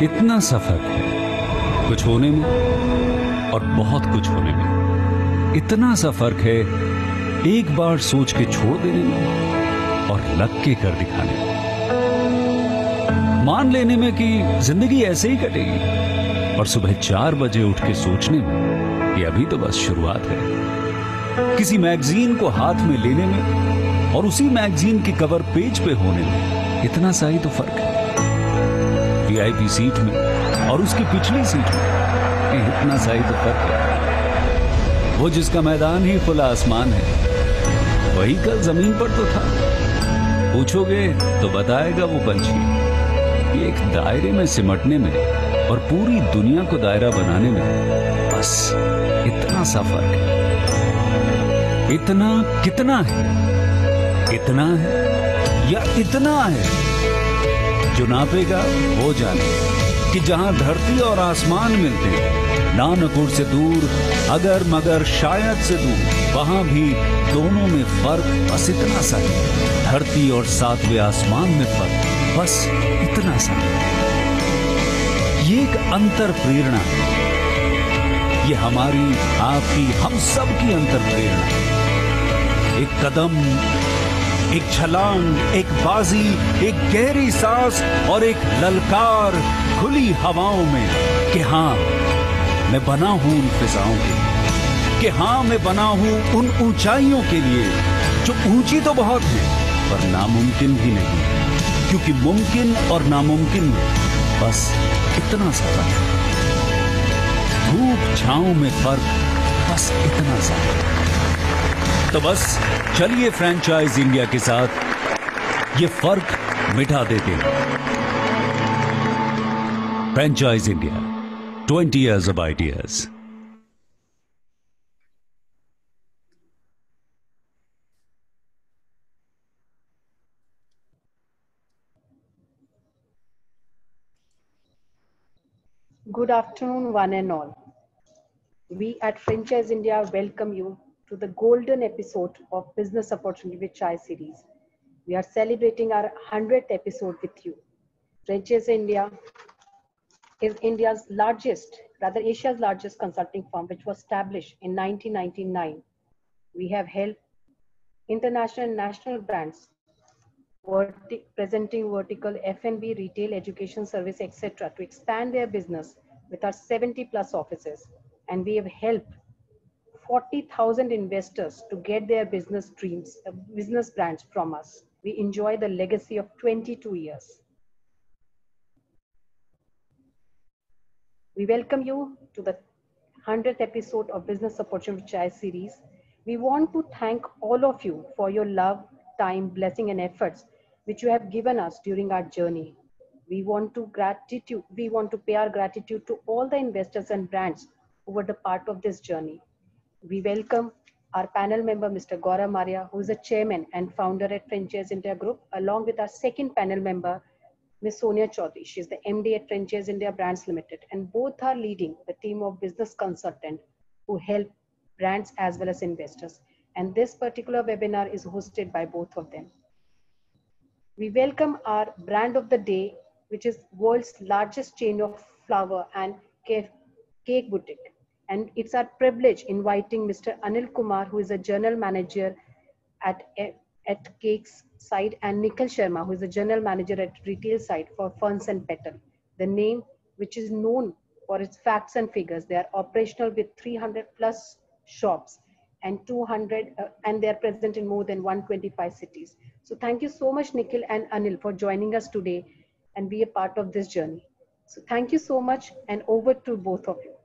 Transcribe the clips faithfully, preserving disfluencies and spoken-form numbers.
इतना सा फर्क है कुछ होने में और बहुत कुछ होने में। इतना सा फर्क है एक बार सोच के छोड़ देने में और लग के कर दिखाने में। मान लेने में कि जिंदगी ऐसे ही कटेगी और सुबह चार बजे उठ के सोचने में कि अभी तो बस शुरुआत है। किसी मैगजीन को हाथ में लेने में और उसी मैगजीन की कवर पेज पे होने में इतना सा ही तो फर्क है। वीआईपी सीट में और उसकी पिछली सीट में इतना सा ही तो फर्क है। वो जिसका मैदान ही खुला आसमान है वही कल जमीन पर तो था। पूछोगे तो बताएगा वो पंछी एक दायरे में सिमटने में और पूरी दुनिया को दायरा बनाने में बस इतना सा फर्क है। इतना कितना है? इतना है या इतना है? जो नापेगा वो जाने कि जहां धरती और आसमान मिलते हैं, नानपुर से दूर, अगर मगर शायद से दूर, वहां भी दोनों में फर्क बस इतना सा है। धरती और सातवें आसमान में फर्क बस इतना सा। ये एक अंतर प्रेरणा है। ये हमारी, आपकी, हम सब की अंतर प्रेरणा है। एक कदम, एक छलांग, एक बाजी, एक गहरी सांस और एक ललकार खुली हवाओं में कि हाँ मैं बना हूं उन फिजाओं के लिए, कि हाँ मैं बना हूं उन ऊंचाइयों के लिए जो ऊंची तो बहुत है पर नामुमकिन भी नहीं, क्योंकि मुमकिन और नामुमकिन में बस इतना सा फर्क है। धूप छांव में फर्क बस इतना सा। तो बस चलिए फ्रेंचाइज इंडिया के साथ ये फर्क मिटा देते हैं। Franchise India, twenty years of ideas. Good afternoon, one and all. We at Franchise India welcome you to the golden episode of Business Opportunity with Chai series. We are celebrating our one hundredth episode with you. Franchise India is India's largest, rather Asia's largest consulting firm, which was established in nineteen ninety-nine. We have helped international and national brands Verti presenting vertical F and B, retail, education, service, et cetera to expand their business with our seventy plus offices. And we have helped forty thousand investors to get their business dreams, uh, business brands from us. We enjoy the legacy of twenty-two years. We welcome you to the one hundredth episode of Business Opportunity Chai series. We want to thank all of you for your love, time, blessing, and efforts which you have given us during our journey. We want to gratitude. We want to pay our gratitude to all the investors and brands who were the part of this journey. We welcome our panel member, Mister Gaurav Maria, who is a chairman and founder at Franchise India Group, along with our second panel member, Miz Sonia Chaudhary. She is the M D at Franchise India Brands Limited, and both are leading the team of business consultants who help brands as well as investors. And this particular webinar is hosted by both of them. We welcome our brand of the day, which is world's largest chain of flower and cake boutique. And it's our privilege inviting Mister Anil Kumar, who is a general manager at, at Cakes side, and Nikhil Sharma, who is a general manager at retail side for Ferns and Petal. The name, which is known for its facts and figures. They are operational with three hundred plus shops and two hundred, uh, and they are present in more than one hundred twenty-five cities. So thank you so much, Nikhil and Anil, for joining us today and be a part of this journey. So thank you so much, and over to both of you.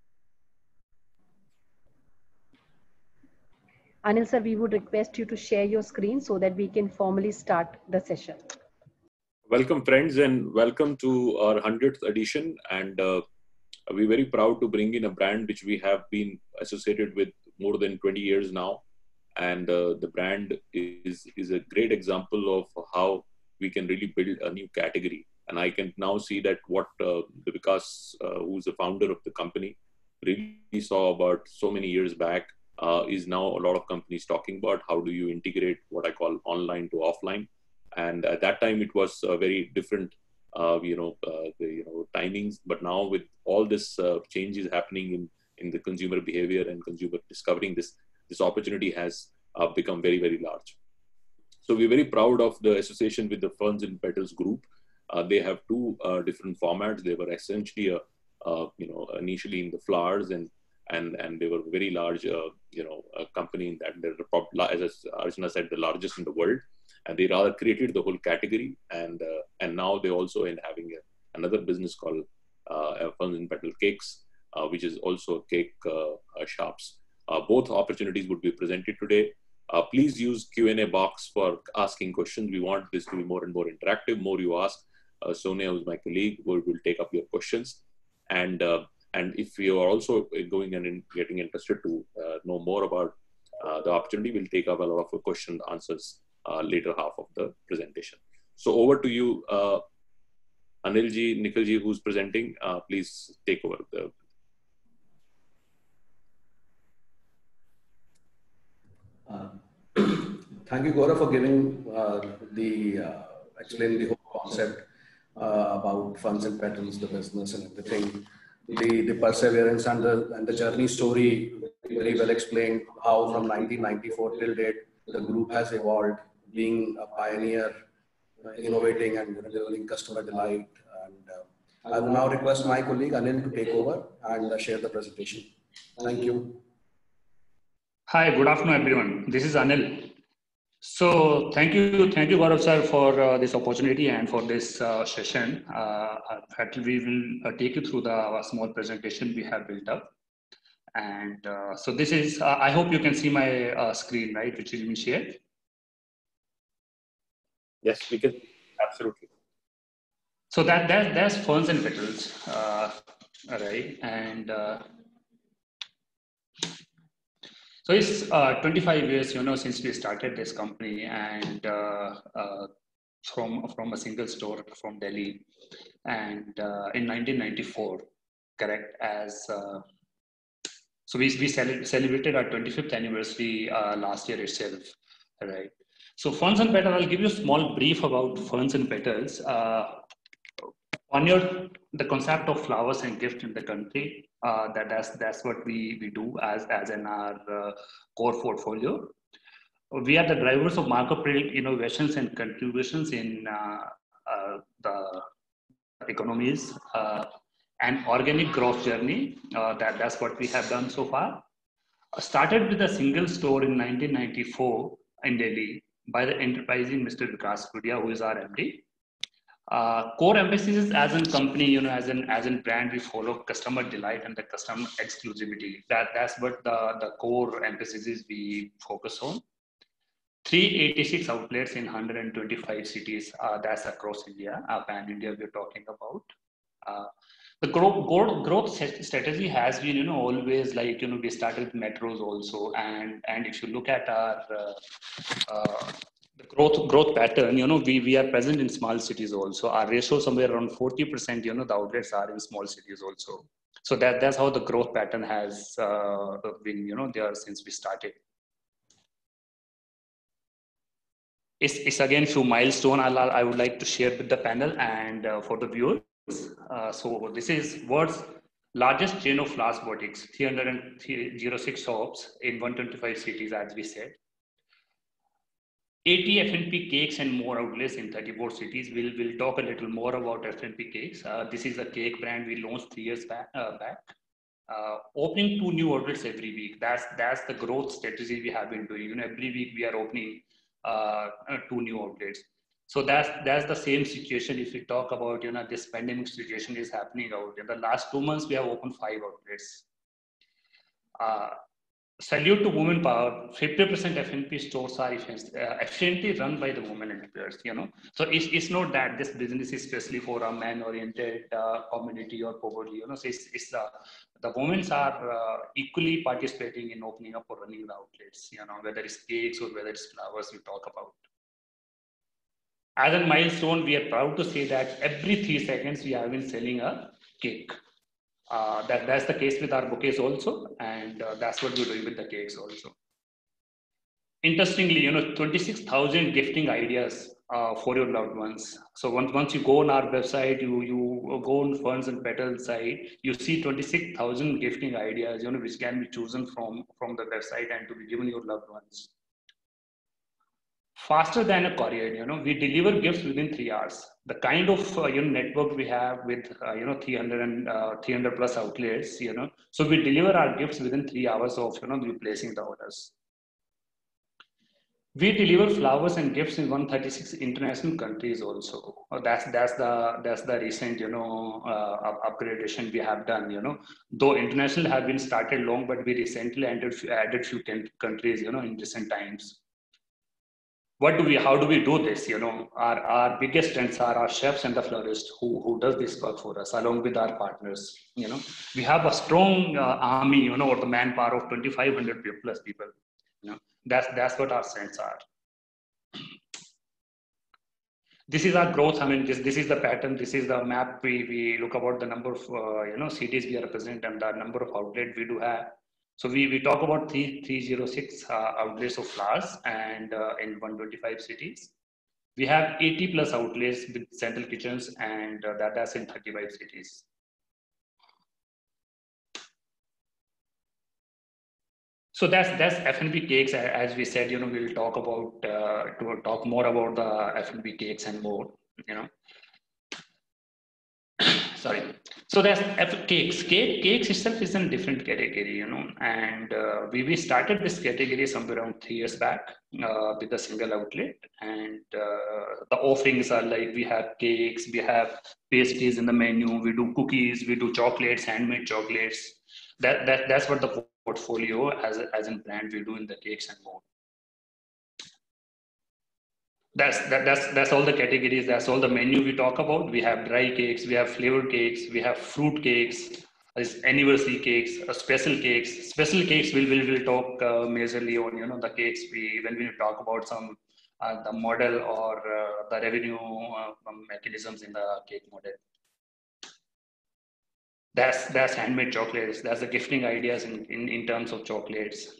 Anil sir, we would request you to share your screen so that we can formally start the session. Welcome friends, and welcome to our one hundredth edition. And uh, we're very proud to bring in a brand which we have been associated with more than twenty years now. And uh, the brand is, is a great example of how we can really build a new category. And I can now see that what uh, Vikas, uh, who's the founder of the company, really saw about so many years back, uh, is now a lot of companies talking about how do you integrate what I call online to offline. And at that time, it was a very different uh, you know, uh, the you know timings. But now with all this uh, changes happening in in the consumer behavior and consumer discovering this, this opportunity has uh, become very, very large. So we're very proud of the association with the Ferns and Petals group. Uh, they have two uh, different formats. They were essentially, a, uh, you know, initially in the flowers, and and and they were a very large, uh, you know, a company in that they're, as Archana said, the largest in the world. And they rather created the whole category, and uh, and now they also in having a, another business called uh, Ferns and Petal Cakes, uh, which is also cake uh, uh, shops. Uh, both opportunities would be presented today. Uh, please use Q and A box for asking questions. We want this to be more and more interactive. More you ask, uh, Sonia, who's my colleague, will, will take up your questions. And uh, and if you are also going and in getting interested to uh, know more about uh, the opportunity, we'll take up a lot of question and answers uh, later half of the presentation. So over to you, uh, Anilji, Nikhilji, who's presenting. Uh, please take over the. Uh, thank you, Gaurav, for giving uh, the uh, explaining the whole concept uh, about Ferns and Petals, the business and everything, the the perseverance and the and the journey story very well explained. How from nineteen ninety-four till date the group has evolved, being a pioneer, uh, innovating and delivering customer delight. And uh, I will now request my colleague Anil to take over and uh, share the presentation. Thank you. Hi, good afternoon, everyone. This is Anil. So thank you, thank you, Gaurav sir, for uh, this opportunity and for this uh, session. Uh, we will uh, take you through the uh, small presentation we have built up. And uh, so this is, uh, I hope you can see my uh, screen, right, which will be shared. Yes, we can, absolutely. So that, that that's Ferns and Petals, uh, right, and uh, so it's uh, twenty-five years, you know, since we started this company, and uh, uh, from from a single store from Delhi, and uh, in nineteen ninety-four, correct, as uh, so we we cel celebrated our twenty-fifth anniversary uh, last year itself, right? So Ferns and Petals, I'll give you a small brief about Ferns and Petals. Uh, on your the concept of flowers and gift in the country, uh, that that's that's what we we do as as in our uh, core portfolio. We are the drivers of market predict innovations and contributions in uh, uh, the economies uh, and organic growth journey. Uh, that that's what we have done so far. Uh, started with a single store in nineteen ninety-four in Delhi by the enterprising Mister Vikas Kudia, who is our M D. Uh, core emphasis as a company, you know, as an as a brand, we follow customer delight and the customer exclusivity. That that's what the the core emphasis is we focus on. three hundred eighty-six outlets in one hundred twenty-five cities. Uh, that's across India. Uh, pan India, we're talking about. Uh, the growth, growth growth strategy has been, you know, always like, you know, we started with metros also, and and if you look at our uh, uh, the growth growth pattern, you know, we we are present in small cities also. Our ratio somewhere around forty percent, you know, the outlets are in small cities also. So that that's how the growth pattern has uh, been, you know, there since we started. It's, it's again few milestone I'll, I would like to share with the panel and uh, for the viewers. Uh, so this is world's largest chain of flowers boutiques, three hundred six shops in one hundred twenty-five cities, as we said. eighty F and P cakes and more outlets in thirty-four cities. We'll, we'll talk a little more about F and P cakes. Uh, this is a cake brand we launched three years back. Uh, back. Uh, opening two new outlets every week. That's, that's the growth strategy we have been doing. You know, every week we are opening uh, two new outlets. So that's, that's the same situation. If we talk about, you know, this pandemic situation is happening out. In the last two months, we have opened five outlets. Uh, Salute to women power. fifty percent F and P stores are efficiently run by the women entrepreneurs, you know. So it's, it's not that this business is especially for a man-oriented uh, community or poverty, you know. So it's, it's uh, the women are uh, equally participating in opening up or running the outlets, you know, whether it's cakes or whether it's flowers we talk about. As a milestone, we are proud to say that every three seconds we have been selling a cake. Uh, that, that's the case with our bouquets also, and uh, that's what we're doing with the cakes also. interestingly, you know, twenty-six thousand gifting ideas uh, for your loved ones. So once once you go on our website, you you go on Ferns and Petals site, you see twenty-six thousand gifting ideas, you know, which can be chosen from from the website and to be given your loved ones. Faster than a courier, you know, we deliver gifts within three hours. The kind of uh, you know network we have with uh, you know three hundred and uh, three hundred plus outlets, you know, so we deliver our gifts within three hours of you know you placing the orders. We deliver flowers and gifts in one hundred thirty-six international countries also. Uh, that's that's the that's the recent you know uh, upgradation we have done. You know, though international have been started long, but we recently added added few countries. You know, in recent times. What do we, how do we do this? You know, our, our biggest strengths are our chefs and the florists who, who does this work for us along with our partners. You know, we have a strong uh, army, you know, or the manpower of twenty-five hundred plus people. You know, that's, that's what our strengths are. This is our growth. I mean, this, this is the pattern. This is the map. We, we look about the number of, uh, you know, cities we represent and the number of outlets we do have. So we, we talk about three hundred six uh, outlets of flowers and uh, in one hundred twenty-five cities. We have eighty plus outlets with central kitchens and uh, that, that's in thirty-five cities. So that's that's F and B cakes. As we said, you know, we'll talk about uh, to talk more about the F and B cakes and more. You know, sorry. So that's F cakes. Cake cakes itself is a different category, you know, and uh, we we started this category somewhere around three years back uh, with a single outlet, and uh, the offerings are like we have cakes, we have pastries in the menu, we do cookies, we do chocolates, handmade chocolates. That that that's what the portfolio as a, as a brand we do in the cakes and more. That's that, that's that's all the categories. That's all the menu we talk about. We have dry cakes, we have flavored cakes, we have fruit cakes, anniversary cakes, uh, special cakes. Special cakes we'll will will talk uh, majorly on you know the cakes we when we talk about some uh, the model or uh, the revenue uh, mechanisms in the cake model. That's that's handmade chocolates. That's the gifting ideas in, in, in terms of chocolates.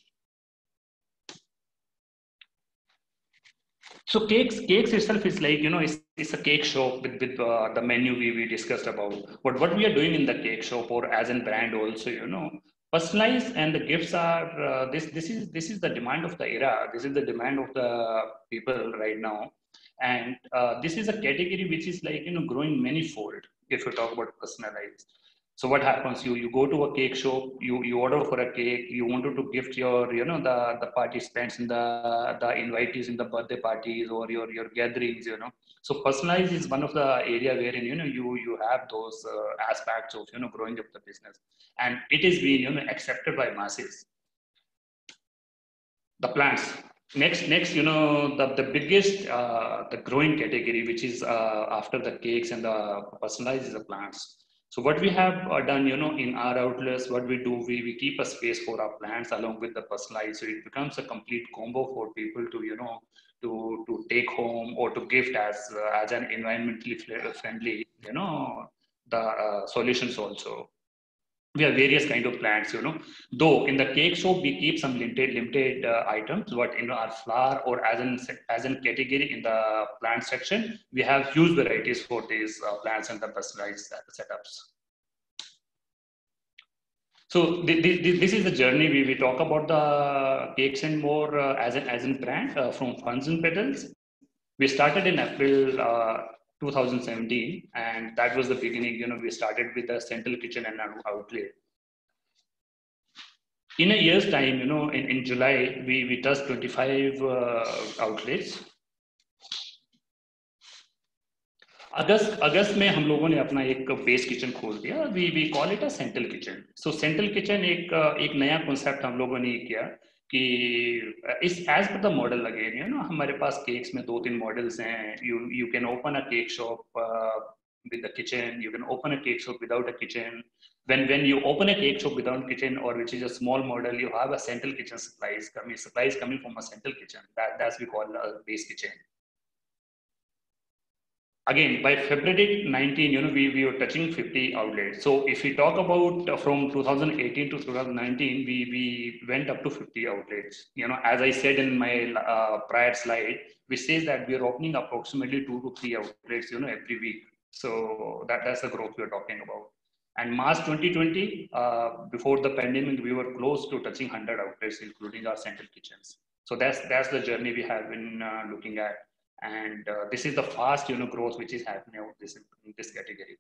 So cakes, cakes itself is like, you know, it's, it's a cake shop with, with uh, the menu we, we discussed about. But what we are doing in the cake shop or as a brand also, you know, personalized and the gifts are, uh, this, this is this is the demand of the era. This is the demand of the people right now. And uh, this is a category which is like, you know, growing manifold if you talk about personalized. So what happens? You you go to a cake shop, you you order for a cake, you wanted to gift your you know the the participants in the the invitees in the birthday parties or your your gatherings, you know. So personalized is one of the area wherein you know you you have those uh, aspects of you know growing up the business, and it is being you know accepted by masses. The plants. Next, next, you know, the, the biggest, uh, the growing category, which is uh, after the cakes and the personalized is the plants. So what we have uh, done, you know, in our outlets, what we do, we, we keep a space for our plants along with the personalized. So it becomes a complete combo for people to, you know, to, to take home or to gift as, uh, as an environmentally friendly, you know, the uh, solutions also. We have various kind of plants, you know, though in the cake shop, we keep some limited, limited uh, items, but in our flower or as an, as an category in the plant section, we have huge varieties for these uh, plants and the personalized setups. So th th this is the journey we, we talk about the cakes and more uh, as an, as an brand uh, from Ferns and Petals. We started in April uh, two thousand seventeen, and that was the beginning. You know, we started with a central kitchen and an outlet. In a year's time, you know, in, in July, we, we touched twenty-five uh, outlets. अगस्त अगस्त में हम लोगों ने अपना एक base kitchen खोल दिया. We we call it a central kitchen. So central kitchen एक एक नया कॉन्सेप्ट हम लोगों ने किया कि इस एज पर द मॉडल लगे यू नो हमारे पास केक्स में दो तीन मॉडल्स हैं. You you can open a cake shop with the kitchen, you can open a cake shop without a kitchen. When when you open a cake shop without kitchen, or which is a small model, you have a central kitchen supplies coming supplies coming from a central kitchen. That that's we call a base kitchen. again, by February nineteen, you know, we, we were touching fifty outlets. So if we talk about uh, from two thousand eighteen to two thousand nineteen, we, we went up to fifty outlets. You know, as I said in my uh, prior slide, which says that we are opening approximately two to three outlets, you know, every week. So that, that's the growth we're talking about. And March twenty twenty, uh, before the pandemic, we were close to touching one hundred outlets, including our central kitchens. So that's, that's the journey we have been uh, looking at. And uh, this is the fast, you know, growth which is happening out this, in this category.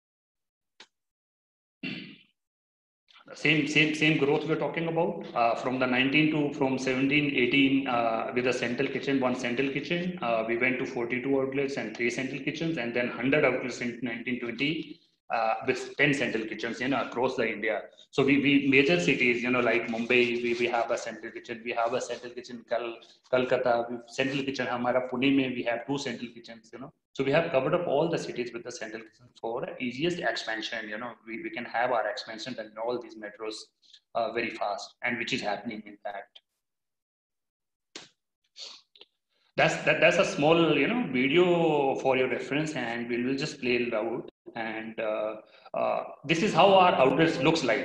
Same, same, same growth we're talking about uh, from the nineteen to from seventeen, eighteen uh, with a central kitchen, one central kitchen. Uh, we went to forty-two outlets and three central kitchens, and then one hundred outlets in nineteen twenty uh, with ten central kitchens, you know, across the India. So we, we major cities, you know, like Mumbai, we, we have a central kitchen. We have a central kitchen, Kal, Kolkata, we, central kitchen. Hamara Pune mein we have two central kitchens, you know. So we have covered up all the cities with the central kitchen for easiest expansion. You know, we, we can have our expansion in all these metros uh, very fast, and which is happening in fact. That's that, that's a small, you know, video for your reference, and we will just play it out. And uh, uh, this is how our outlets looks like.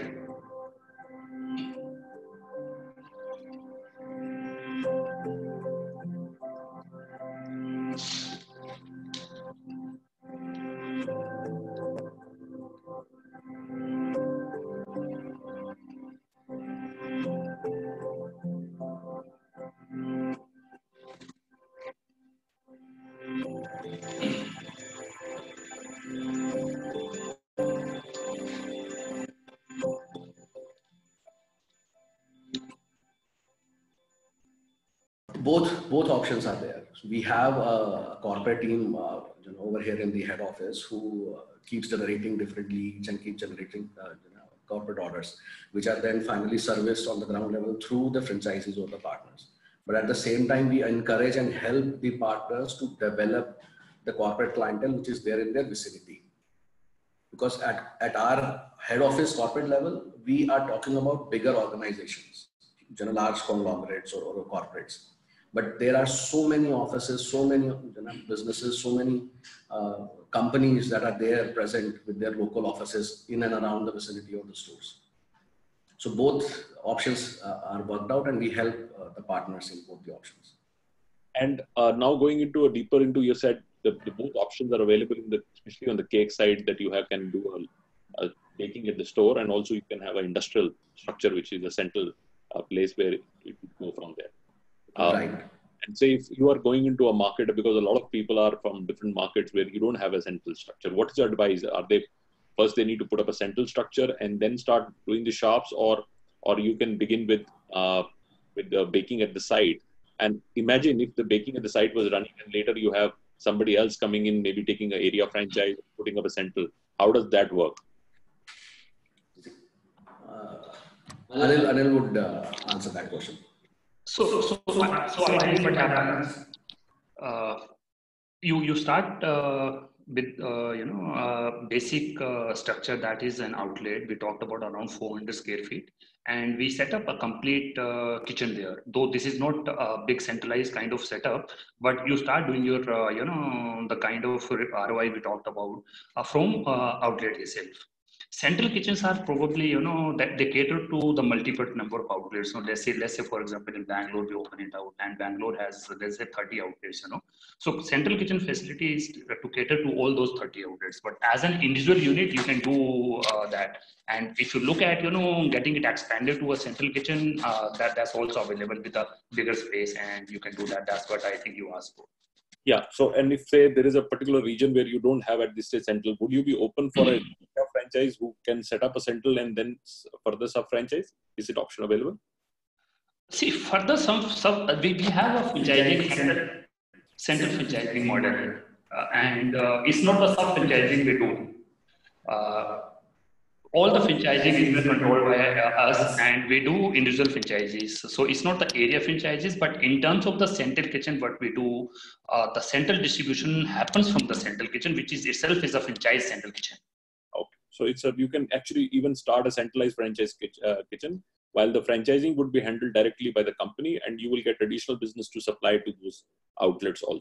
Both both options are there. So we have a corporate team uh, you know, over here in the head office who uh, keeps generating different leads and keep generating uh, you know, corporate orders, which are then finally serviced on the ground level through the franchisees or the partners. But at the same time, we encourage and help the partners to develop the corporate clientele which is there in their vicinity. Because at, at our head office corporate level, we are talking about bigger organizations, you know, large conglomerates or, or corporates. But there are so many offices, so many you know, businesses, so many uh, companies that are there present with their local offices in and around the vicinity of the stores. So both options uh, are worked out, and we help uh, the partners in both the options. And uh, now going into a deeper into, you said the, the both options are available in the, especially on the cake side, that you have can do a, a baking at the store, and also you can have an industrial structure, which is a central uh, place where it will go from there. Um, right. And say if you are going into a market, because a lot of people are from different markets where you don't have a central structure, what is your advice? Are they first they need to put up a central structure and then start doing the shops, or or you can begin with uh, with the baking at the site? And imagine if the baking at the site was running and later you have somebody else coming in, maybe taking an area franchise, putting up a central. How does that work? Uh, Anil, Anil would uh, answer that question. So, so, so, so ideally what happens, uh, you, you start uh, with, uh, you know, uh, basic uh, structure that is an outlet. We talked about around four hundred square feet. And we set up a complete uh, kitchen there. Though this is not a big centralized kind of setup, but you start doing your, uh, you know, the kind of R O I we talked about uh, from uh, outlet itself. Central kitchens are probably, you know, that they cater to the multiple number of outlets. So let's say, let's say, for example, in Bangalore, we open it out, and Bangalore has, let's say, thirty outlets, you know. So central kitchen facility is to cater to all those thirty outlets. But as an individual unit, you can do uh, that. And if you look at, you know, getting it expanded to a central kitchen, uh, that, that's also available with a bigger space, and you can do that. That's what I think you asked for. Yeah. So, and if say there is a particular region where you don't have at this stage central, would you be open for a franchise who can set up a central and then further sub franchise? Is it option available? See, further some sub we, we have a franchising central, central franchising model, uh, and uh, it's not a sub franchising we do. Uh, all the franchising is controlled by us, and we do individual franchises. So it's not the area franchises, but in terms of the central kitchen, what we do, uh, the central distribution happens from the central kitchen, which is itself is a franchise central kitchen. Okay, so it's a you can actually even start a centralized franchise uh, kitchen, while the franchising would be handled directly by the company, and you will get additional business to supply to those outlets also.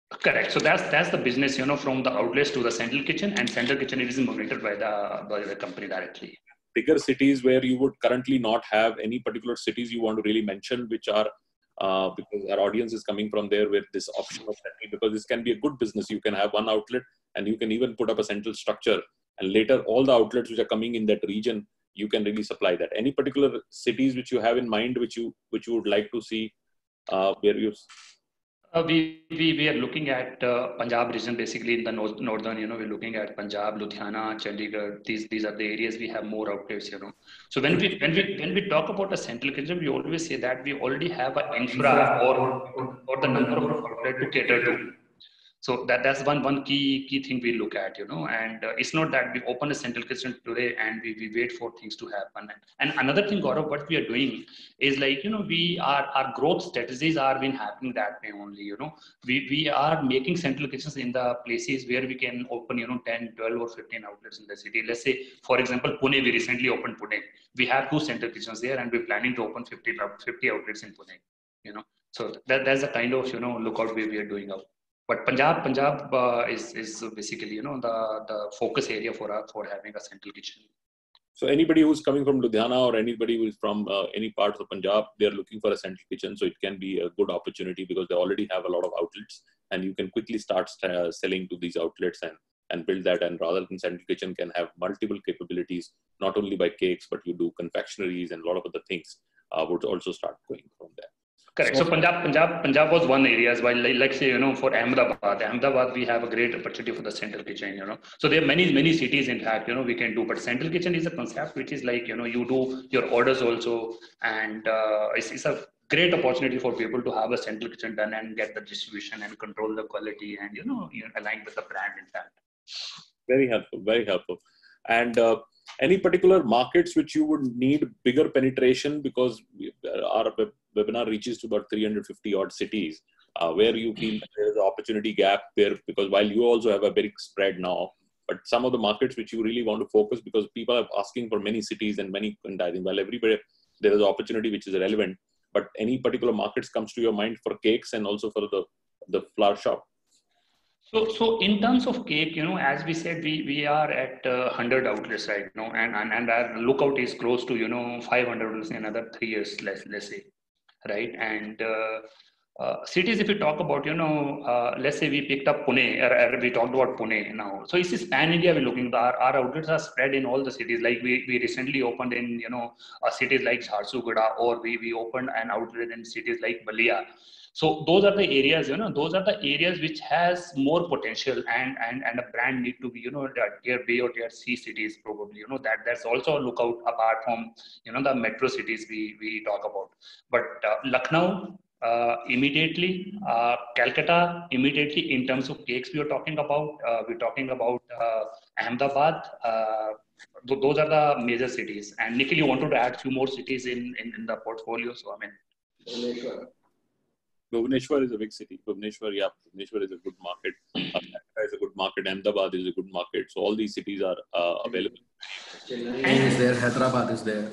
Correct. So that's that's the business, you know, from the outlets to the central kitchen, and central kitchen it is monitored by the by the company directly. Bigger cities where you would currently not have any particular cities you want to really mention, which are uh, because our audience is coming from there with this option of central, because this can be a good business. You can have one outlet and you can even put up a central structure, and later all the outlets which are coming in that region, you can really supply that. Any particular cities which you have in mind, which you which you would like to see uh, where you Uh, we, we we are looking at uh, Punjab region, basically in the north, northern, you know, we're looking at Punjab, Ludhiana, Chandigarh. These these are the areas we have more outlets, you know. So when we when we when we talk about a central kitchen, we always say that we already have an infra or or the number of outlets to cater to. So that that's one one key key thing we look at, you know. And uh, it's not that we open a central kitchen today and we, we wait for things to happen. And another thing, Gaurav, what we are doing is like, you know, we are our growth strategies are been happening that way only, you know. We we are making central kitchens in the places where we can open, you know, ten, twelve or fifteen outlets in the city. Let's say, for example, Pune, we recently opened Pune. We have two central kitchens there, and we're planning to open fifty, fifty outlets in Pune, you know. So that that's the kind of, you know, lookout we, we are doing out. But Punjab, Punjab uh, is is basically, you know, the the focus area for us for having a central kitchen. So anybody who's coming from Ludhiana or anybody who's from uh, any parts of Punjab, they're looking for a central kitchen. So it can be a good opportunity because they already have a lot of outlets, and you can quickly start uh, selling to these outlets and and build that. And rather than central kitchen can have multiple capabilities, not only by cakes, but you do confectionaries and a lot of other things uh, would also start going from there. Correct. So, so Punjab, Punjab, Punjab was one area. As well, like, like say, you know, for Ahmedabad, Ahmedabad, we have a great opportunity for the central kitchen. You know, so there are many, many cities. In fact, you know, we can do. But central kitchen is a concept which is like, you know, you do your orders also, and uh, it's, it's a great opportunity for people to have a central kitchen done and get the distribution and control the quality and, you know, you know, align with the brand. In fact, very helpful, very helpful. And uh, any particular markets which you would need bigger penetration, because our webinar reaches to about three hundred fifty odd cities, uh, where you feel there's an opportunity gap there, because while you also have a big spread now, but some of the markets which you really want to focus, because people are asking for many cities and many, and I think while everybody, there is an opportunity which is relevant, but any particular markets comes to your mind for cakes and also for the, the flower shop? So, so in terms of cake, you know, as we said, we, we are at uh, one hundred outlets right now, and, and, and our lookout is close to, you know, five hundred outlets in another three years, let's, let's say, right? And uh, uh, cities, if we talk about, you know, uh, let's say we picked up Pune, or, or we talked about Pune now. So it's pan India we're looking, our, our outlets are spread in all the cities. Like we, we recently opened in, you know, uh, cities like Jharsuguda, or we, we opened an outlet in cities like Balia. So those are the areas, you know, those are the areas which has more potential, and and and a brand need to be, you know, tier B or tier C cities probably, you know, that that's also a lookout apart from, you know, the metro cities we we talk about. But uh, Lucknow uh, immediately, uh, Calcutta immediately. In terms of cakes, we are talking about. Uh, we're talking about uh, Ahmedabad. Uh, th those are the major cities. And Nikhil, you wanted to add few more cities in in, in the portfolio, so I mean. Bhubaneswar is a big city. Bhubaneswar, yeah, Bhubaneswar is a good market. Calcutta is a good market. Ahmedabad is a good market. So all these cities are uh, available. Chennai is there. Hyderabad is there.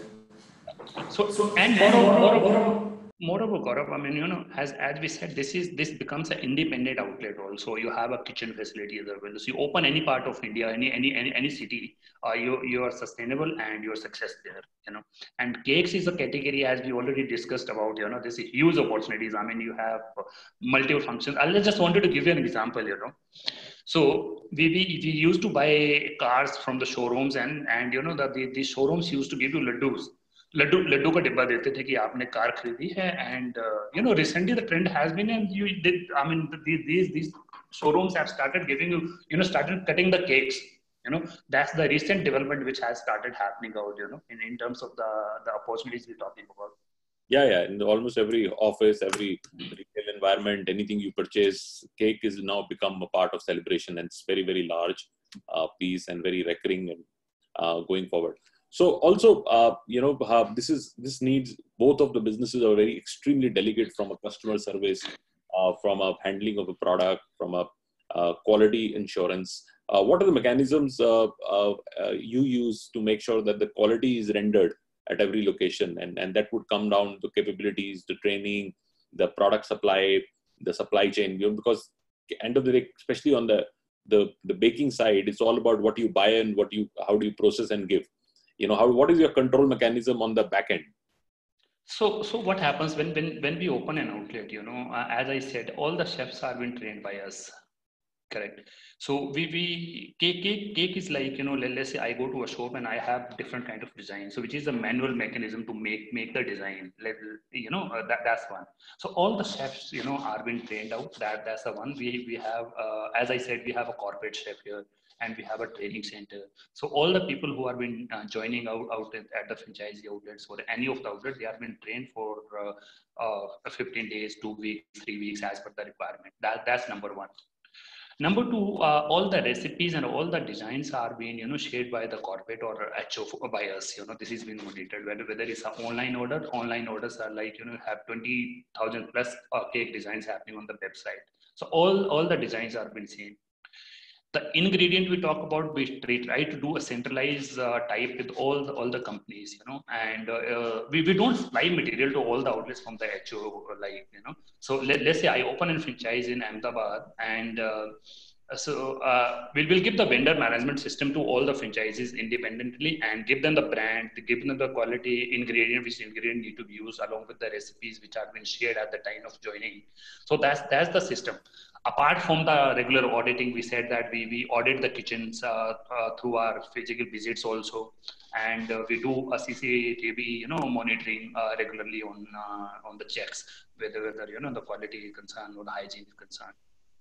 So, so and moreover, moreover, moreover, Gaurav, I mean, you know, as as we said, this is this becomes an independent outlet. Also, you have a kitchen facility as well. So you open any part of India, any any any any city, uh, you you are sustainable and your success there. You know, and cakes is a category, as we already discussed about. You know, there's a huge opportunities. I mean, you have multiple functions. I just wanted to give you an example. You know. So we, we we used to buy cars from the showrooms, and and you know that the, the showrooms used to give you laddus. Laddu laddu का डिब्बा देते थे कि आपने car खरीदी है, and uh, you know, recently the trend has been, and you did, I mean, these these these showrooms have started giving you, you know, started cutting the cakes. You know, that's the recent development which has started happening out, you know, in, in terms of the the opportunities we're talking about. Yeah, yeah. In almost every office, every retail environment, anything you purchase, cake is now become a part of celebration, and it's very, very large uh, piece and very recurring and uh, going forward. So also, uh, you know, uh, this is this needs, both of the businesses are very extremely delicate from a customer service, uh, from a handling of a product, from a uh, quality insurance. Uh, what are the mechanisms uh, uh, uh, you use to make sure that the quality is rendered at every location? And, and that would come down to capabilities, the training, the product supply, the supply chain, you know, because end of the day, especially on the, the, the baking side, it's all about what you buy and what you, how do you process and give. You know, how, what is your control mechanism on the back end? So, so what happens when, when, when we open an outlet, you know, uh, as I said, all the chefs are being trained by us. Correct. So we, we cake, cake, cake is like, you know, let, let's say I go to a shop and I have different kind of design. So which is a manual mechanism to make, make the design, let, you know, uh, that, that's one. So all the chefs, you know, are being trained out. That, that's the one. We, we have, uh, as I said, we have a corporate chef here and we have a training center. So all the people who are been uh, joining out, out at, at the franchisee outlets or any of the outlets, they have been trained for uh, uh, fifteen days, two weeks, three weeks as per the requirement. That, that's number one. Number two, uh, all the recipes and all the designs are being, you know, shared by the corporate or H O by us. You know, this is being monitored. Whether whether it's an online order, online orders are like, you know, have twenty thousand plus uh, cake designs happening on the website. So all all the designs are being seen. The ingredient we talk about, we try to do a centralized uh, type with all the, all the companies, you know, and uh, we, we don't supply material to all the outlets from the H O, like, you know. So let, let's say I open a franchise in Ahmedabad, and uh, so uh, we will give the vendor management system to all the franchises independently and give them the brand, give them the quality ingredient, which ingredient need to be used along with the recipes which have been shared at the time of joining. So that's, that's the system. Apart from the regular auditing, we said that we, we audit the kitchens uh, uh, through our physical visits also. And uh, we do a C C T V, you know, monitoring uh, regularly on uh, on the checks, whether, whether, you know, the quality is concerned or the hygiene is concerned.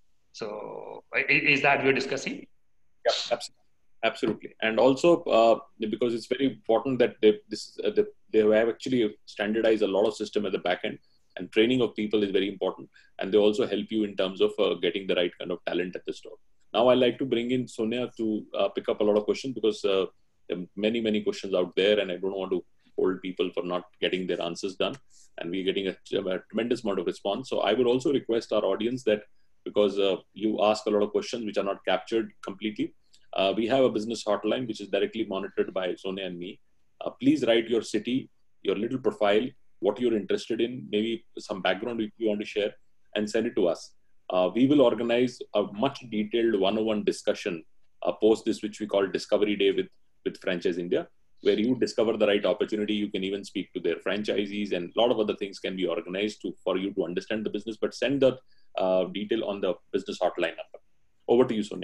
So is that we're discussing? Yeah, absolutely. Absolutely. And also, uh, because it's very important that they, this, uh, they, they have actually standardized a lot of system at the back end. And training of people is very important. And they also help you in terms of uh, getting the right kind of talent at the store. Now, I'd like to bring in Sonia to uh, pick up a lot of questions, because uh, there are many, many questions out there, and I don't want to hold people for not getting their answers done. And we're getting a, a tremendous amount of response. So I would also request our audience that, because uh, you ask a lot of questions which are not captured completely, uh, we have a business hotline which is directly monitored by Sonia and me. Uh, please write your city, your little profile, what you're interested in, maybe some background if you want to share, and send it to us. Uh, we will organize a much detailed one-on-one discussion uh, post this, which we call Discovery Day with, with Franchise India, where you discover the right opportunity. You can even speak to their franchisees, and a lot of other things can be organized to, for you to understand the business, but send the uh, detail on the business hotline number. Over to you, Sonia.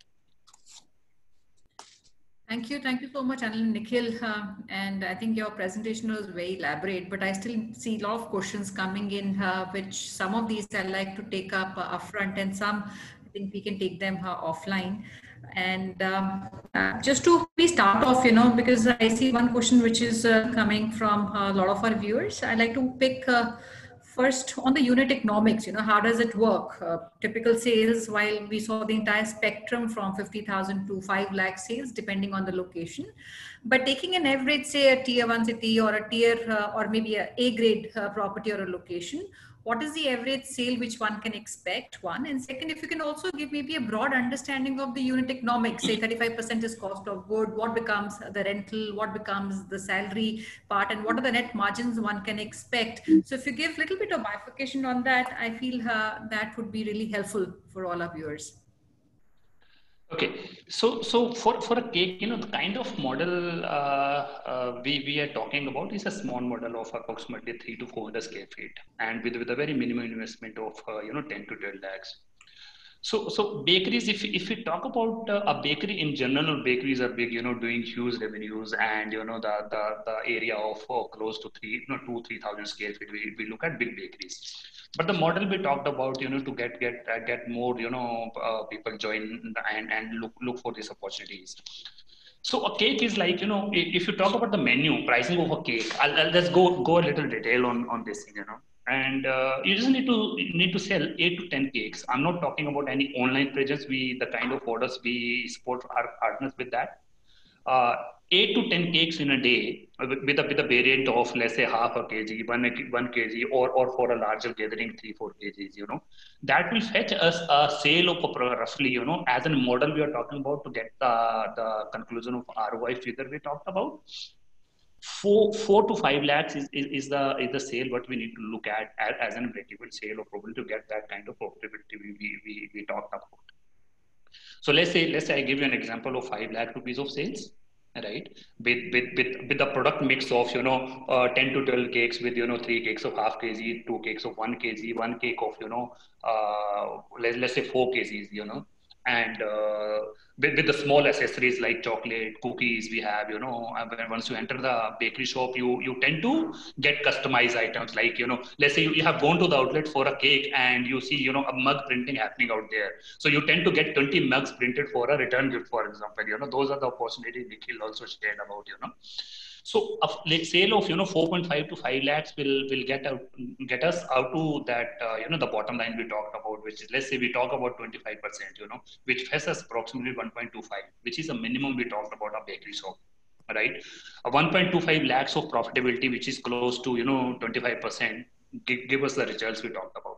Thank you. Thank you so much, Anil and Nikhil. Uh, and I think your presentation was very elaborate, but I still see a lot of questions coming in, uh, which some of these I'd like to take up uh, upfront, and some I think we can take them uh, offline. And um, uh, just to start off, you know, because I see one question which is uh, coming from a lot of our viewers. I'd like to pick uh, first on the unit economics, you know, how does it work? Uh, typical sales, while we saw the entire spectrum from fifty thousand to five lakh sales, depending on the location. But taking an average, say a tier one city or a tier uh, or maybe a A grade uh, property or a location, what is the average sale which one can expect? One. And second, if you can also give maybe a broad understanding of the unit economics, say thirty-five percent is cost of good, what becomes the rental, what becomes the salary part, and what are the net margins one can expect. So if you give a little bit of bifurcation on that, I feel uh, that would be really helpful for all our viewers. Okay, so so for, for a cake, you know, the kind of model uh, uh, we, we are talking about is a small model of approximately three to four hundred square feet, and with, with a very minimum investment of, uh, you know, ten to twelve lakhs. So, so bakeries, if, if we talk about uh, a bakery in general, bakeries are big, you know, doing huge revenues, and, you know, the, the, the area of oh, close to three, you know, two, three thousand square feet, we, we look at big bakeries. But the model we talked about, you know, to get, get, uh, get more, you know, uh, people join and, and look, look for these opportunities. So a cake is like, you know, if you talk about the menu, pricing of a cake, I'll, I'll just go, go a little detail on, on this, you know. And uh, you just need to need to sell eight to ten cakes. I'm not talking about any online presence. We the kind of orders we support our partners with that. Uh, eight to ten cakes in a day with, with a with a variant of, let's say, half a kg, one one kg, or or for a larger gathering, three four kgs. You know, that will fetch us a sale of roughly, you know, as a model we are talking about to get the the conclusion of R O I figure we talked about. Four, four to five lakhs is, is, is the is the sale what we need to look at as, as an break-even sale or probably to get that kind of profitability we, we, we, we talked about. So let's say let's say I give you an example of five lakh rupees of sales, right? With with with, with the product mix of you know uh, ten to twelve cakes with you know three cakes of half kg, two cakes of one kg, one cake of you know uh, let, let's say four kgs, you know. And uh, with, with the small accessories like chocolate, cookies, we have, you know, once you enter the bakery shop, you you tend to get customized items like, you know, let's say you, you have gone to the outlet for a cake and you see, you know, a mug printing happening out there. So you tend to get twenty mugs printed for a return gift, for example, you know, those are the opportunities Nikhil also shared about, you know. So a sale of you know four point five to five lakhs will will get out get us out to that uh, you know the bottom line we talked about, which is, let's say we talk about twenty-five percent, you know, which fetches us approximately one point two five, which is a minimum we talked about a bakery shop, right? A one point two five lakhs of profitability, which is close to you know twenty-five percent, give, give us the results we talked about.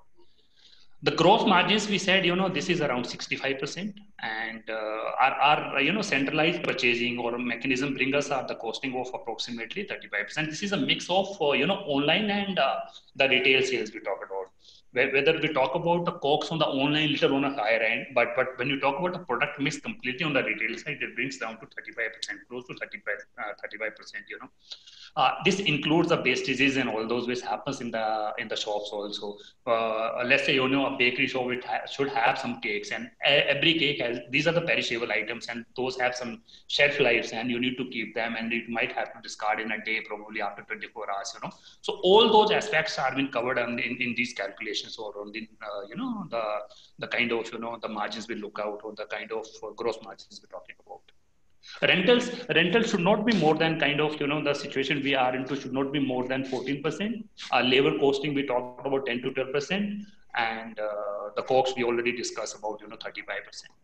The gross margins, we said, you know, this is around sixty-five percent, and uh, our, our, you know, centralized purchasing or mechanism bring us uh, the costing of approximately thirty-five percent. This is a mix of, uh, you know, online and uh, the retail sales we talk about. Whether we talk about the costs on the online, little on a higher end, but but when you talk about the product mix completely on the retail side, it brings down to thirty-five percent, close to thirty-five percent, you know. Uh, this includes the wastages and all those which happens in the in the shops also. Uh, let's say you know a bakery shop it ha should have some cakes, and every cake has, these are the perishable items, and those have some shelf lives, and you need to keep them, and you might have to discard in a day, probably after twenty-four hours, you know. So all those aspects are being covered in, in, in these calculations, or on the uh, you know the the kind of you know the margins we look out, or the kind of uh, gross margins we're talking about. Rentals, rentals should not be more than kind of, you know, the situation we are into should not be more than fourteen percent. Uh, labor costing, we talked about ten to twelve percent. And uh, the costs we already discussed about, you know, thirty-five percent.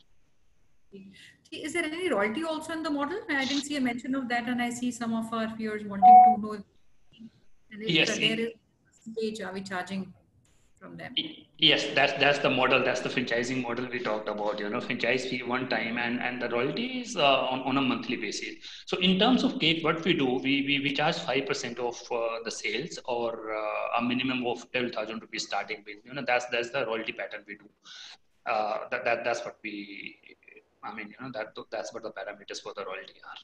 Is there any royalty also in the model? I didn't see a mention of that, and I see some of our viewers wanting to know. And if yes. there is a percentage, are we charging from them? Yes, that's that's the model. That's the franchising model we talked about. You know, franchise fee one time, and and the royalty is uh, on on a monthly basis. So in terms of cake, what we do, we we, we charge five percent of uh, the sales, or uh, a minimum of twelve thousand rupees starting with. You know, that's that's the royalty pattern we do. Uh, that that that's what we. I mean, you know, that that's what the parameters for the royalty are.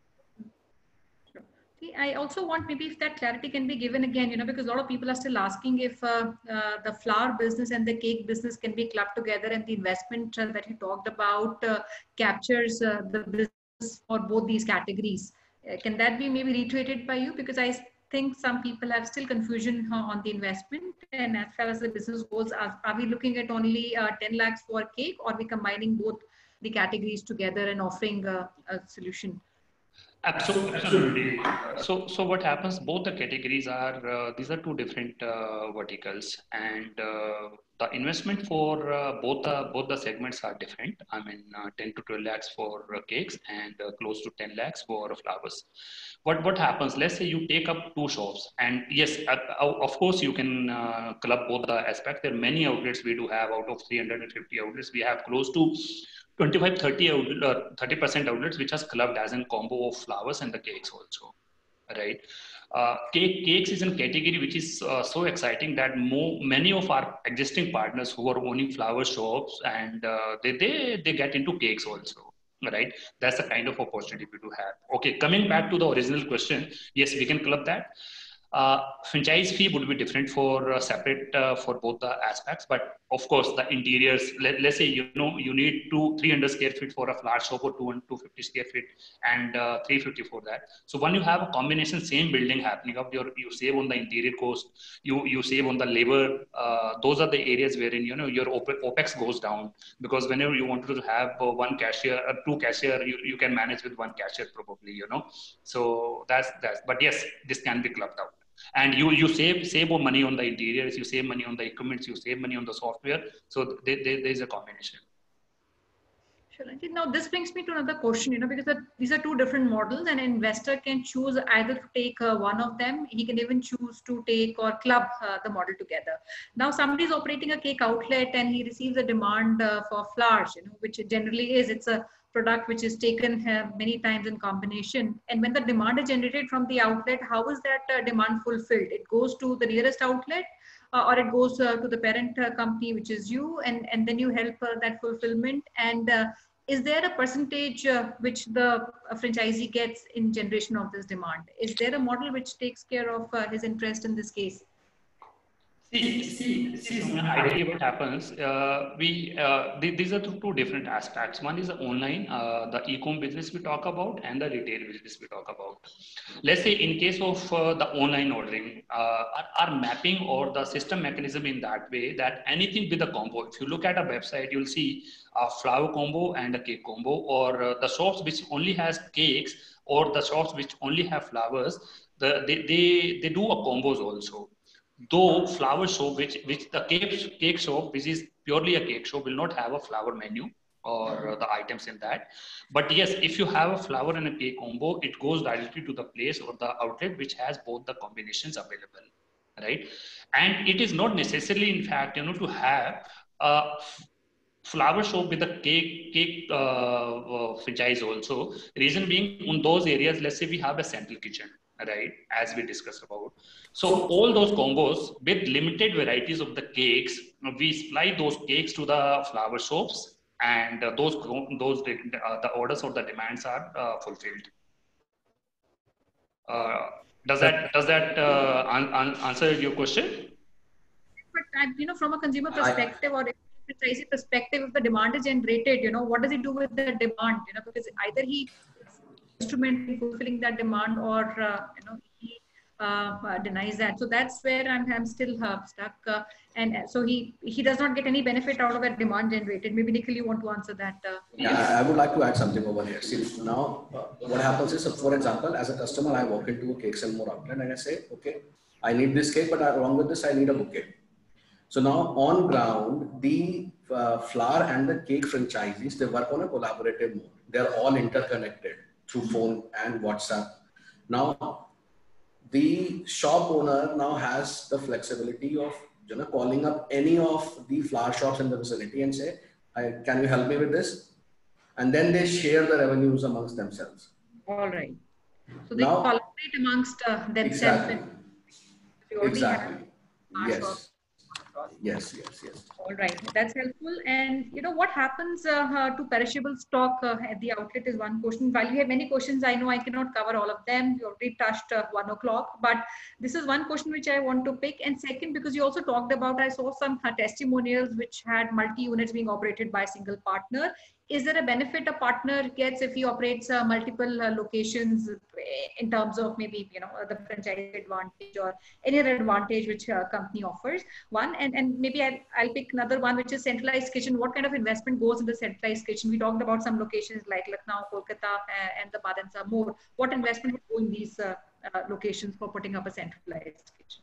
I also want maybe if that clarity can be given again, you know, because a lot of people are still asking if uh, uh, the flour business and the cake business can be clubbed together, and the investment uh, that you talked about uh, captures uh, the business for both these categories. Uh, can that be maybe reiterated by you? Because I think some people have still confusion uh, on the investment, and as far as the business goes, are, are we looking at only uh, ten lakhs for cake, or are we combining both the categories together and offering uh, a solution? Absolutely. Absolutely. So, so what happens? Both the categories are uh, these are two different uh, verticals, and uh, the investment for uh, both the both the segments are different. I mean, uh, ten to twelve lakhs for uh, cakes, and uh, close to ten lakhs for flowers. What what happens? Let's say you take up two shops, and yes, uh, of course you can uh, club both the aspects. There are many outlets we do have. Out of three hundred fifty outlets, we have close to twenty-five, thirty, uh, thirty percent outlets which has clubbed as in combo of flowers and the cakes also, right? Uh, cake, cakes is a category which is uh, so exciting that more, many of our existing partners who are owning flower shops, and uh, they, they, they get into cakes also, right? That's the kind of opportunity we do have. Okay, coming back to the original question, yes, we can club that. Uh, franchise fee would be different for uh, separate uh, for both the aspects, but of course the interiors, let, let's say you know you need two three hundred square feet for a flower shop, or two hundred, two hundred fifty square feet, and uh, three hundred fifty for that. So when you have a combination same building happening up, your you save on the interior cost, you you save on the labor. Uh, those are the areas wherein you know your OPEX goes down, because whenever you want to have uh, one cashier or two cashier, you, you can manage with one cashier probably, you know. So that's that's but yes, this can be clubbed out. And you you save save more money on the interiors, you save money on the equipment, you save money on the software. So there, there, there's a combination. Sure. Now this brings me to another question, you know, because the, these are two different models, and an investor can choose either to take uh, one of them. He can even choose to take or club uh, the model together. Now somebody is operating a cake outlet and he receives a demand uh, for flowers, you know, which it generally is. It's a product which is taken uh, many times in combination. And when the demand is generated from the outlet, how is that uh, demand fulfilled? It goes to the nearest outlet, uh, or it goes uh, to the parent uh, company, which is you, and, and then you help uh, that fulfillment. And uh, is there a percentage uh, which the uh, franchisee gets in generation of this demand? Is there a model which takes care of uh, his interest in this case? See, see, see, ideally what happens, uh, we, uh, th these are two, two different aspects. One is the online, uh, the e-com business we talk about, and the retail business we talk about. Let's say in case of uh, the online ordering, uh, our, our mapping or the system mechanism in that way that anything with a combo, if you look at a website, you'll see a flower combo and a cake combo, or uh, the shops which only has cakes, or the shops which only have flowers, the, they, they, they do a combos also. Though flower shop, which which the cake cake shop, which is purely a cake shop, will not have a flower menu or the items in that. But yes, if you have a flower and a cake combo, it goes directly to the place or the outlet which has both the combinations available, right? And it is not necessarily, in fact, you know, to have a flower shop with a cake cake uh, uh, franchise also. Reason being, in those areas, let's say we have a central kitchen, right, as we discussed about. So all those combos with limited varieties of the cakes, we supply those cakes to the flower shops, and uh, those those uh, the orders or the demands are uh, fulfilled. Uh, does that does that uh, un, un answer your question? But you know, from a consumer perspective or franchisee perspective, if the demand is generated, you know, what does he do with the demand? You know, because either he instrument in fulfilling that demand, or uh, you know, he uh, uh, denies that. So that's where I'm, I'm still uh, stuck. Uh, and so he he does not get any benefit out of that demand generated. Maybe Nikhil, you want to answer that? Uh, yeah, I would like to add something over here. See, now uh, what happens is, uh, for example, as a customer, I walk into a Cakes and More outlet and I say, okay, I need this cake, but along with this, I need a bouquet. So now on ground, the uh, flower and the cake franchisees, they work on a collaborative mode. They're all interconnected through phone and WhatsApp. Now, the shop owner now has the flexibility of, you know, calling up any of the flower shops in the vicinity and say, can you help me with this? And then they share the revenues amongst themselves. All right. So they now, collaborate amongst uh, themselves. Exactly. Exactly. Yes. Shops. Yes, yes, yes. All right, that's helpful. And you know, what happens uh, uh, to perishable stock uh, at the outlet is one question. While you have many questions, I know I cannot cover all of them. You already touched uh, one o'clock, but this is one question which I want to pick. And second, because you also talked about, I saw some uh, testimonials which had multi-units being operated by a single partner. Is there a benefit a partner gets if he operates uh, multiple uh, locations in terms of maybe, you know, the franchise advantage or any other advantage which a company offers? One, and, and maybe I'll, I'll pick another one, which is centralized kitchen. What kind of investment goes in the centralized kitchen? We talked about some locations like Lucknow, Kolkata, uh, and the Madansa more. What investment would go in these uh, uh, locations for putting up a centralized kitchen?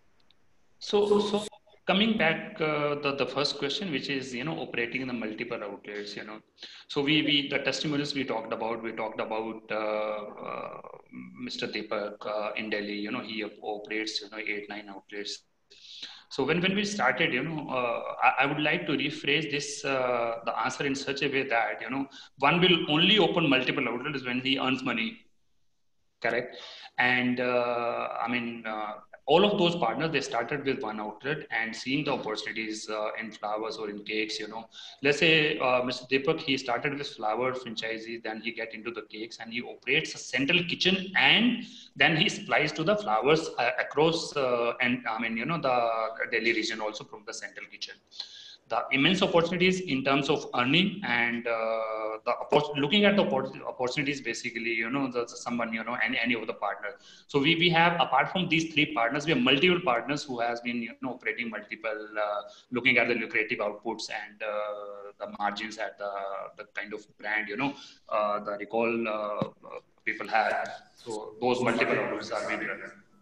So, so coming back, uh, the, the first question, which is, you know, operating in the multiple outlets, you know. So we, we the testimonials we talked about, we talked about uh, uh, Mister Deepak uh, in Delhi, you know, he operates, you know, eight, nine outlets. So when, when we started, you know, uh, I, I would like to rephrase this, uh, the answer in such a way that, you know, one will only open multiple outlets when he earns money, correct? And uh, I mean, uh, all of those partners, they started with one outlet and seeing the opportunities uh, in flowers or in cakes, you know. Let's say uh, Mister Deepak, he started with flower franchisee, then he get into the cakes and he operates a central kitchen, and then he supplies to the flowers uh, across, uh, and I mean, you know, the Delhi region also from the central kitchen. The immense opportunities in terms of earning and uh, the looking at the opportunities, basically, you know, the, someone, you know, any, any of the partners. So we, we have, apart from these three partners, we have multiple partners who has been, you know, operating multiple, uh, looking at the lucrative outputs and uh, the margins at the, the kind of brand, you know, uh, the recall uh, people have. So those multiple outputs are maybe.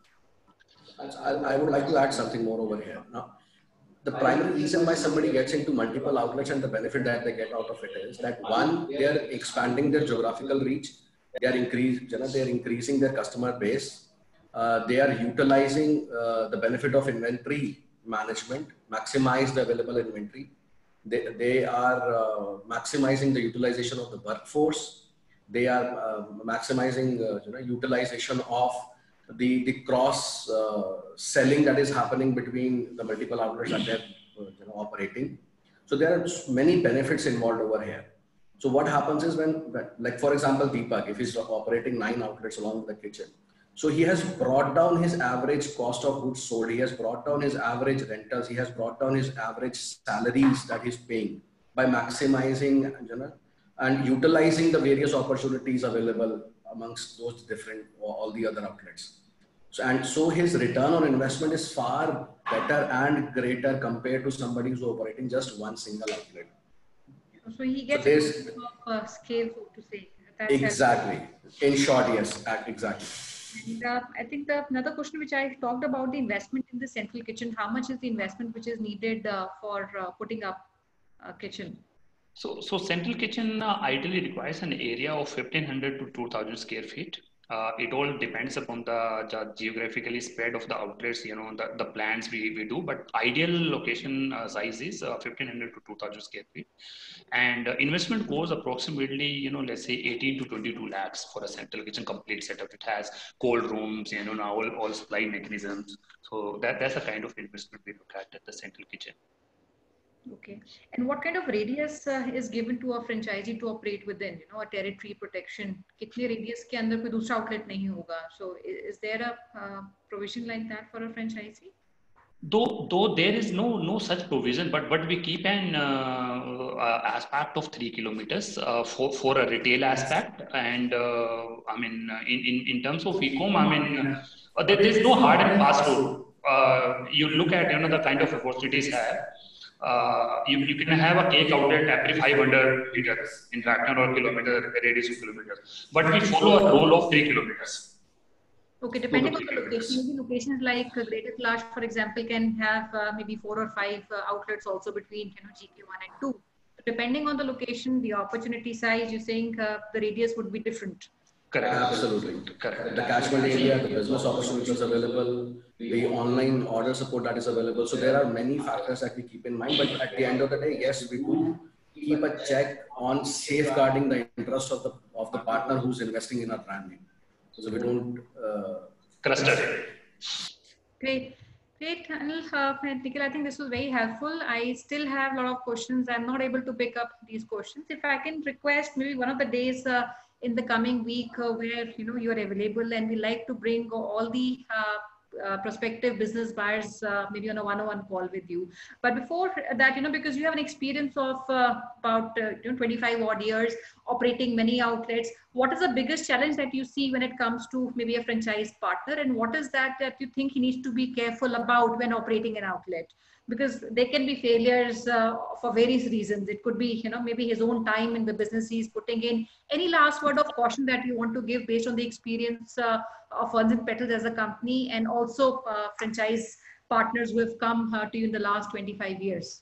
I, I would like to add something more over here. Now, the primary reason why somebody gets into multiple outlets and the benefit that they get out of it is that, one, they are expanding their geographical reach. They are increase, you know, they are increasing their customer base. Uh, they are utilizing uh, the benefit of inventory management, maximize the available inventory. They, they are uh, maximizing the utilization of the workforce. They are uh, maximizing uh, you know, utilization of the, the cross uh, selling that is happening between the multiple outlets that they're uh, you know, operating. So there are many benefits involved over here. So what happens is when, like for example, Deepak, if he's operating nine outlets along with the kitchen, so he has brought down his average cost of goods sold. He has brought down his average rentals. He has brought down his average salaries that he's paying by maximizing, you know, and utilizing the various opportunities available amongst those different, all the other outlets. So, and so his return on investment is far better and greater compared to somebody who's operating just one single outlet. So he gets so a bit of uh, scale, so to say. That's exactly. Helpful. In short, yes, exactly. And uh, I think the, another question which I talked about the investment in the central kitchen. How much is the investment which is needed uh, for uh, putting up a kitchen? So, so central kitchen uh, ideally requires an area of fifteen hundred to two thousand square feet. Uh, it all depends upon the, the geographically spread of the outlets, you know, the, the plans we, we do, but ideal location uh, size is uh, fifteen hundred to two thousand square feet. And uh, investment goes approximately, you know, let's say eighteen to twenty-two lakhs for a central kitchen complete setup. It has cold rooms, you know, now all, all supply mechanisms. So that, that's the kind of investment we look at at the central kitchen. Okay. And what kind of radius uh, is given to a franchisee to operate within, you know, a territory protection? कितने radius के अंदर कोई दूसरा outlet नहीं होगा? So is there a uh, provision like that for a franchisee? Though, though there is no no such provision, but but we keep an uh, uh, aspect of three kilometers uh, for for a retail aspect, and uh, I mean uh, in, in in terms of e-com, I mean uh, there, there's no hard and fast rule. Uh, you look at, you know, the kind of opportunities have. Uh, you, you can have a cake outlet every five hundred meters in Ratner or kilometer radius of kilometers, but we follow a rule of three kilometers. Okay, depending on the location, maybe locations like uh, Greater Kailash, for example, can have uh, maybe four or five uh, outlets also between, you know, G K one and two. So depending on the location, the opportunity size, you think uh, the radius would be different. Correct. Absolutely. Correct. The catchment area, the business opportunities available, the online order support that is available. So there are many factors that we keep in mind. But at the end of the day, yes, we do keep a check on safeguarding the interest of the of the partner who's investing in our brand name. So we don't uh, cluster. Great. Great, Anil. Uh, Nikhil, I think this was very helpful. I still have a lot of questions. I'm not able to pick up these questions. If I can request maybe one of the days uh, in the coming week uh, where, you know, you are available, and we like to bring all the uh, uh, prospective business buyers uh, maybe on a one-on-one call with you. But before that, you know, because you have an experience of uh, about uh, you know, twenty-five odd years operating many outlets, what is the biggest challenge that you see when it comes to maybe a franchise partner, and what is that that you think he needs to be careful about when operating an outlet? Because there can be failures uh, for various reasons. It could be, you know, maybe his own time in the business he's putting in. Any last word of caution that you want to give based on the experience uh, of Ferns and Petals as a company, and also uh, franchise partners who have come uh, to you in the last twenty-five years?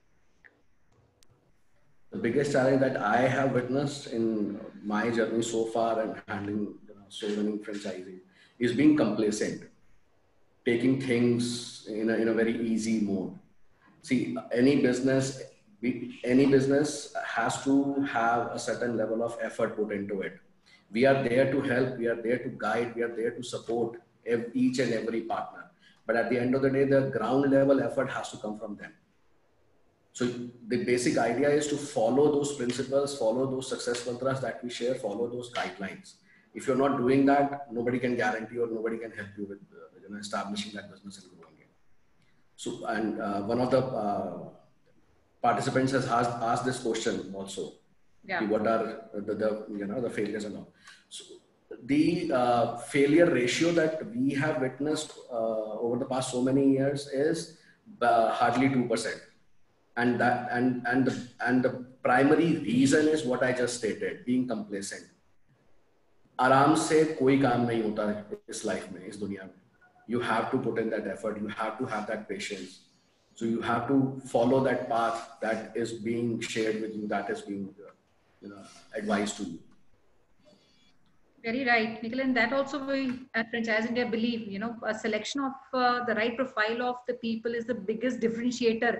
The biggest challenge that I have witnessed in my journey so far and handling, you know, so many franchisees is being complacent, taking things in a, in a very easy mode. See, any business, any business has to have a certain level of effort put into it. We are there to help, we are there to guide, we are there to support every, each and every partner. But at the end of the day, the ground level effort has to come from them. So the basic idea is to follow those principles, follow those success mantras that we share, follow those guidelines. If you're not doing that, nobody can guarantee or nobody can help you with uh, you know, establishing that business and growing it. So, and uh, one of the uh, participants has asked, asked this question also. Yeah. What are the, the, you know, the failures and all. So the uh, failure ratio that we have witnessed uh, over the past so many years is uh, hardly two percent. And that, and, and the, and the primary reason is what I just stated, being complacent. आराम से कोई काम नहीं होता है इस life में, इस दुनिया में. You have to put in that effort. You have to have that patience. So you have to follow that path that is being shared with you, that is being, you know, advised to you. Very right, Nikhil, and that also we at Franchise India believe, you know, a selection of uh, the right profile of the people is the biggest differentiator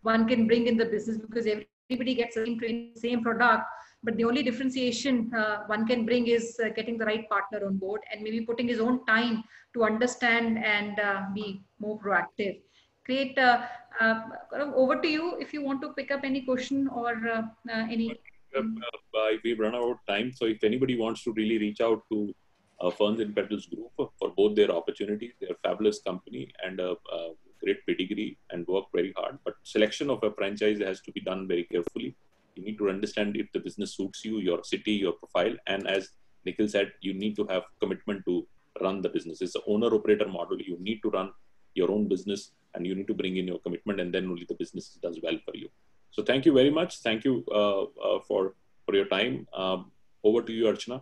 one can bring in the business, because everybody gets the same training, same product, but the only differentiation uh, one can bring is uh, getting the right partner on board and maybe putting his own time to understand and uh, be more proactive. Great. Uh, uh, over to you if you want to pick up any question or uh, uh, any. Uh, uh, we've run out of time, so if anybody wants to really reach out to uh, Ferns and Petals Group for, for both their opportunities, they're a fabulous company and a, a great pedigree and work very hard. But selection of a franchise has to be done very carefully. You need to understand if the business suits you, your city, your profile, and as Nikhil said, you need to have commitment to run the business. It's an owner-operator model. You need to run your own business and you need to bring in your commitment, and then only the business does well for you. So thank you very much. Thank you uh, uh, for, for your time. Um, over to you, Archana.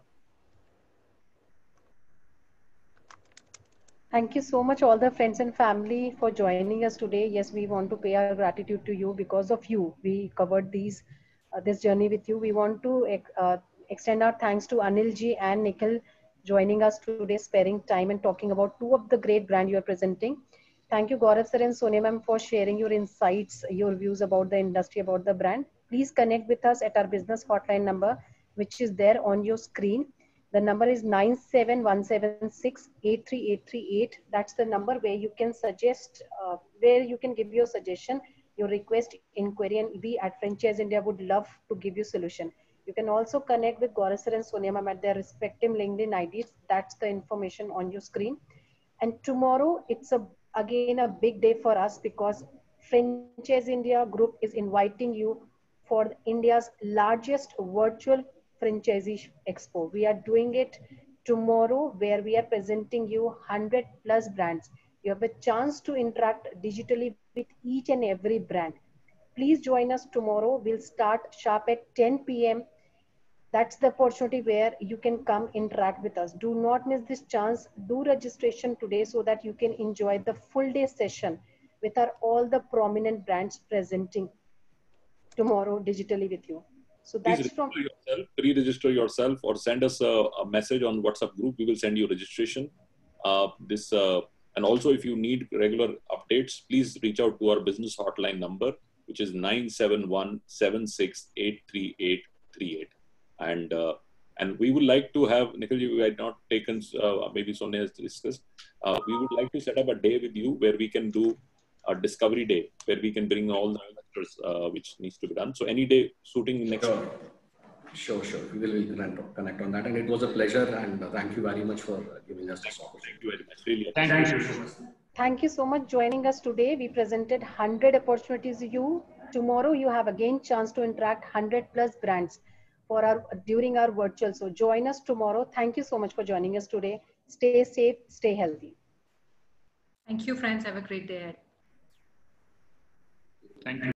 Thank you so much, all the friends and family, for joining us today. Yes, we want to pay our gratitude to you. Because of you, we covered these uh, this journey with you. We want to uh, extend our thanks to Anil ji and Nikhil joining us today, sparing time and talking about two of the great brands you are presenting. Thank you, Gaurav sir and Sonia ma'am, for sharing your insights, your views about the industry, about the brand. Please connect with us at our business hotline number, which is there on your screen. The number is nine seven one seven six eight three eight three eight. That's the number where you can suggest, uh, where you can give your suggestion, your request, inquiry, and we at Franchise India would love to give you solution. You can also connect with Gaurav sir and Sonia ma'am at their respective LinkedIn I Ds. That's the information on your screen. And tomorrow, it's a again a big day for us, because Franchise India Group is inviting you for India's largest virtual franchisee expo. We are doing it tomorrow, where we are presenting you one hundred plus brands. You have a chance to interact digitally with each and every brand. Please join us tomorrow. We'll start sharp at ten P M That's the opportunity where you can come interact with us. Do not miss this chance. Do registration today so that you can enjoy the full day session with our all the prominent brands presenting tomorrow digitally with you. So Please that's from yourself, pre-register yourself, or send us a, a message on WhatsApp group. We will send you registration. Uh, this uh, and also, if you need regular updates, please reach out to our business hotline number, which is nine seven one seven six eight three eight three eight. And uh, and we would like to have, Nikhil, you had not taken, uh, maybe Sonia has discussed, uh, we would like to set up a day with you where we can do a discovery day, where we can bring all the investors, uh, which needs to be done. So any day suiting next Sure, sure, sure. We will we'll connect, connect on that. And it was a pleasure, and uh, thank you very much for giving us this opportunity. Thank you very much. Really Thank you so much. Thank you so much joining us today. We presented one hundred opportunities to you. Tomorrow you have again chance to interact one hundred plus brands for our during our virtual. So join us tomorrow. Thank you so much for joining us today. Stay safe, stay healthy. Thank you, friends. Have a great day ahead. Thank you.